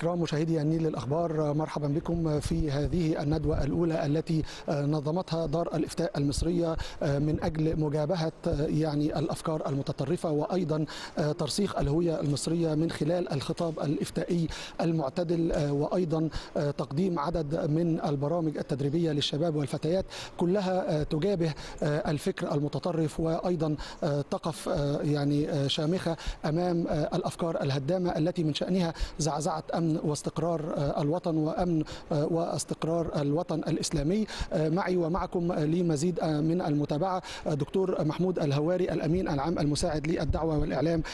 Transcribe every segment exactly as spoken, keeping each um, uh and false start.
الكرام مشاهدي النيل للأخبار، مرحبا بكم في هذه الندوة الأولى التي نظمتها دار الإفتاء المصرية من أجل مجابهة يعني الأفكار المتطرفة وأيضا ترسيخ الهوية المصرية من خلال الخطاب الإفتائي المعتدل، وأيضا تقديم عدد من البرامج التدريبية للشباب والفتيات كلها تجابه الفكر المتطرف وأيضا تقف يعني شامخة أمام الأفكار الهدامة التي من شأنها زعزعة أمن واستقرار الوطن وأمن واستقرار الوطن الإسلامي. معي ومعكم لمزيد من المتابعة دكتور محمود الهواري الأمين العام المساعد للدعوة والإعلام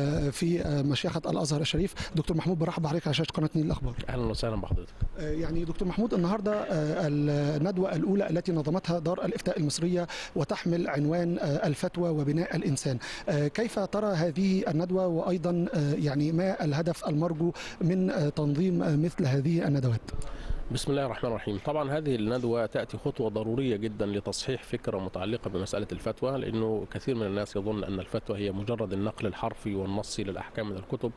في مشيخة الأزهر الشريف. دكتور محمود، برحب بحضرتك على شاشة قناة النيل للأخبار. أهلا وسهلا بحضرتك. يعني دكتور محمود، النهارده الندوة الأولى التي نظمتها دار الإفتاء المصرية وتحمل عنوان الفتوى وبناء الإنسان، كيف ترى هذه الندوة وأيضا يعني ما الهدف المرجو من تنظيم مثل هذه الندوات؟ بسم الله الرحمن الرحيم. طبعا هذه الندوة تأتي خطوة ضرورية جدا لتصحيح فكرة متعلقة بمسألة الفتوى، لأنه كثير من الناس يظن أن الفتوى هي مجرد النقل الحرفي والنصي للأحكام من الكتب،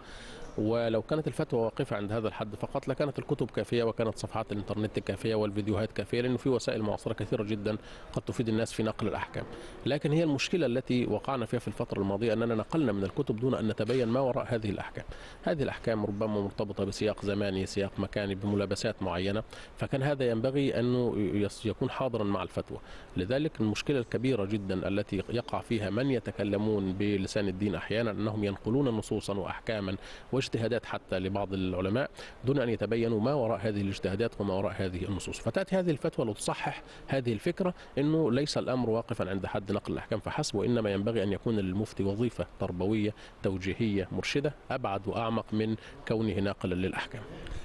ولو كانت الفتوى واقفة عند هذا الحد فقط لكانت الكتب كافية وكانت صفحات الانترنت كافية والفيديوهات كافية، لأنه في وسائل معاصرة كثيرة جدا قد تفيد الناس في نقل الأحكام. لكن هي المشكلة التي وقعنا فيها في الفترة الماضية أننا نقلنا من الكتب دون أن نتبين ما وراء هذه الأحكام. هذه الأحكام ربما مرتبطة بسياق زماني، سياق مكاني، بملابسات معينة، فكان هذا ينبغي أنه يكون حاضرا مع الفتوى. لذلك المشكلة الكبيرة جدا التي يقع فيها من يتكلمون بلسان الدين أحيانا أنهم ينقلون نصوصا وأحكاما واجتهادات حتى لبعض العلماء دون أن يتبينوا ما وراء هذه الاجتهادات وما وراء هذه النصوص. فتأتي هذه الفتوى لتصحح هذه الفكرة، أنه ليس الأمر واقفا عند حد نقل الأحكام فحسب، وإنما ينبغي أن يكون للمفتي وظيفة تربوية توجيهية مرشدة أبعد وأعمق من كونه ناقلا للأحكام.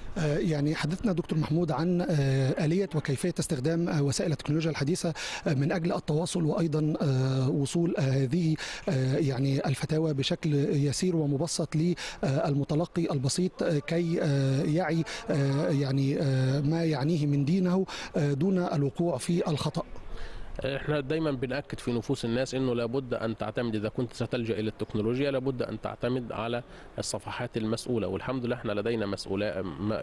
يعني حدثنا دكتور محمود عن آلية وكيفية استخدام وسائل التكنولوجيا الحديثة من أجل التواصل وأيضا وصول هذه يعني الفتاوى بشكل يسير ومبسط للمتلقي البسيط كي يعي يعني ما يعنيه من دينه دون الوقوع في الخطأ. احنا دايما بنأكد في نفوس الناس انه لابد ان تعتمد، اذا كنت ستلجأ الى التكنولوجيا لابد ان تعتمد على الصفحات المسؤولة، والحمد لله احنا لدينا مسؤولة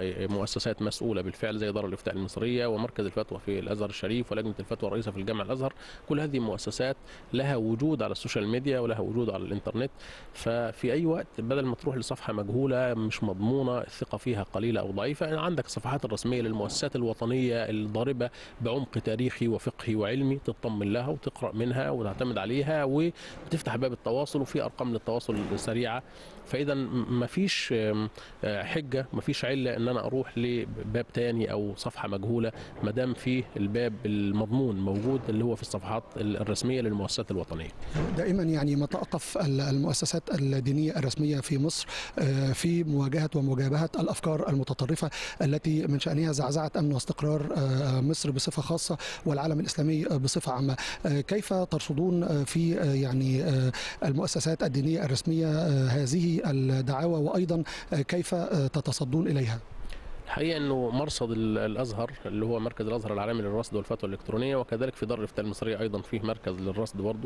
مؤسسات مسؤولة بالفعل زي دار الإفتاء المصرية ومركز الفتوى في الأزهر الشريف ولجنة الفتوى الرئيسة في الجامع الأزهر. كل هذه المؤسسات لها وجود على السوشيال ميديا ولها وجود على الانترنت، ففي اي وقت بدل ما تروح لصفحة مجهولة مش مضمونة الثقة فيها قليلة او ضعيفة، عندك الصفحات الرسمية للمؤسسات الوطنية الضاربة بعمق تاريخي وفقهي وعلمي تطمن لها وتقرأ منها وتعتمد عليها وبتفتح باب التواصل وفي أرقام للتواصل سريعة. فإذا ما فيش حجة، ما فيش علة أن أنا أروح لباب تاني أو صفحة مجهولة ما دام في الباب المضمون موجود اللي هو في الصفحات الرسمية للمؤسسات الوطنية. دائما يعني ما توقف المؤسسات الدينية الرسمية في مصر في مواجهة ومجابهة الأفكار المتطرفة التي من شأنها زعزعة أمن واستقرار مصر بصفة خاصة والعالم الإسلامي بصفة عامة. كيف ترصدون في يعني المؤسسات الدينية الرسمية هذه الدعاوى وأيضا كيف تتصدون إليها؟ الحقيقة أنه مرصد الأزهر اللي هو مركز الأزهر العالمي للرصد والفتوى الإلكترونية، وكذلك في دار الإفتاء المصرية أيضا فيه مركز للرصد برضه،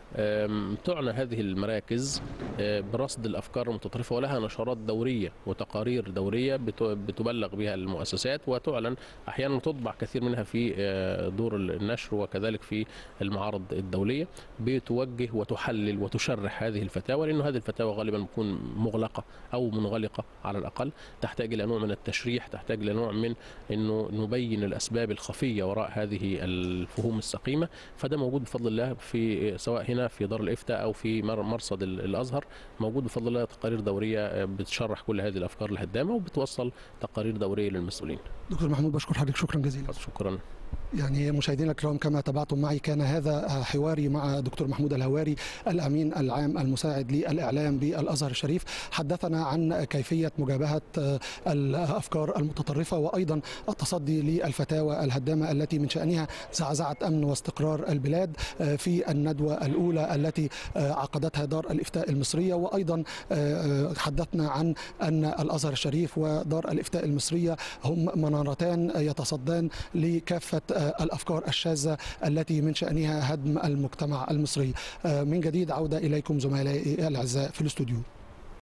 تعنى هذه المراكز برصد الأفكار المتطرفة ولها نشرات دورية وتقارير دورية بتبلغ بها المؤسسات وتعلن، أحيانا تطبع كثير منها في دور النشر وكذلك في المعارض الدولية، بتوجه وتحلل وتشرح هذه الفتاوى، لأنه هذه الفتاوى غالبا بتكون مغلقة أو منغلقة على الأقل، تحتاج إلى نوع من التشريح، تحتاج إلى نوع من أنه نبين الأسباب الخفية وراء هذه الفهوم السقيمة. فده موجود بفضل الله في سواء هنا في دار الإفتاء أو في مرصد الأزهر، موجود بفضل الله تقارير دورية بتشرح كل هذه الأفكار الهدامة وبتوصل تقارير دورية للمسؤولين. دكتور محمود، بشكر حضرتك شكرا جزيلا. شكرا. يعني مشاهدينا الكرام، كما تابعتم معي كان هذا حواري مع دكتور محمود الهواري الأمين العام المساعد للإعلام بالأزهر الشريف. حدثنا عن كيفية مجابهة الأفكار المتطرفة وأيضا التصدي للفتاوى الهدامة التي من شأنها زعزعت أمن واستقرار البلاد في الندوة الأولى التي عقدتها دار الإفتاء المصرية. وأيضا حدثنا عن أن الأزهر الشريف ودار الإفتاء المصرية هم منارتان يتصدان لكافة الأفكار الشاذة التي من شأنها هدم المجتمع المصري. من جديد عودة إليكم زملائي الأعزاء في الاستوديو.